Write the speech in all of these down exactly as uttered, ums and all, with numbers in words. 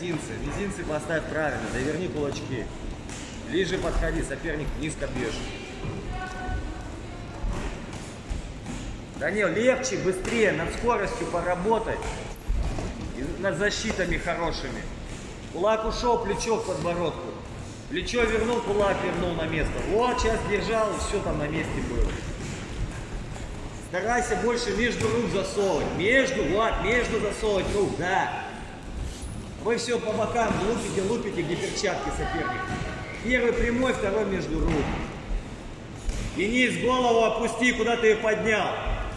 мизинцы. Мизинцы поставь правильно, доверни кулачки. Ближе подходи, соперник низко бьешь. Данил, легче, быстрее, над скоростью поработай. И над защитами хорошими. Кулак ушел, плечо к подбородку. Плечо вернул, кулак вернул на место. Вот, сейчас держал, и все там на месте было. Старайся больше между рук засовывать. Между, вот, между засовывать рук, да. Вы все по бокам лупите, лупите, где перчатки соперника. Первый прямой, второй между рук. Денис, голову опусти, куда ты ее поднял.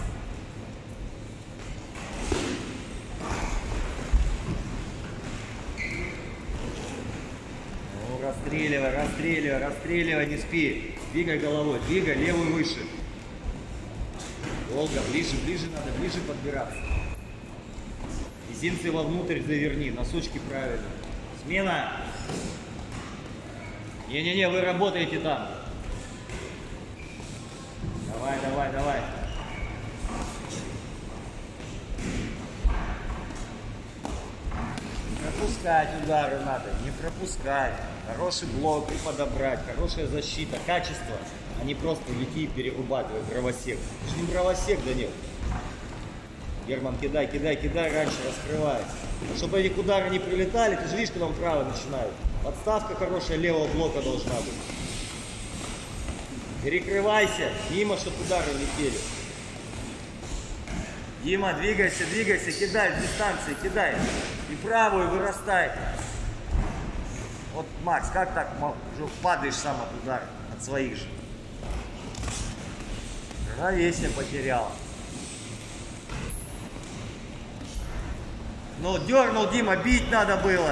Ну, расстреливай, расстреливай, расстреливай, не спи. Двигай головой, двигай, левую выше. Долго, ближе, ближе надо, ближе подбираться. Мизинцы вовнутрь заверни, носочки правильно. Смена. Не-не-не, вы работаете там. Давай, давай, давай. Не пропускать удары надо, не пропускать. Хороший блок и подобрать, хорошая защита, качество, а не просто идти и перерубать в дровосек. Это же не дровосек, Данил. Герман, кидай, кидай, кидай, раньше раскрывай. Чтобы этих удары не прилетали, ты же видишь, когда он правый начинает. Подставка хорошая левого блока должна быть. Перекрывайся, мимо, чтобы удары летели. Дима, двигайся, двигайся, кидай в дистанции, кидай. И правую вырастай. Вот, Макс, как так падаешь сам от удара, от своих же? Равновесие потерял. Ну, дернул, Дима, бить надо было.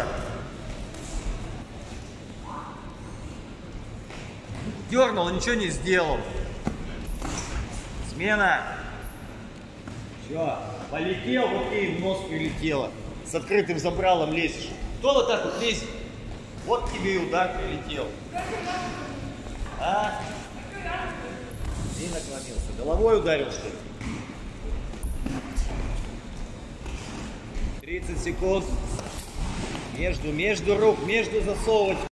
Дернул, ничего не сделал. Смена. Все, полетел, вот и в нос прилетело. С открытым забралом лезешь. Кто вот так вот лезет? Вот тебе и удар прилетел. А? И наклонился. Головой ударил, что ли? тридцать секунд. Между, между рук, между засовывать.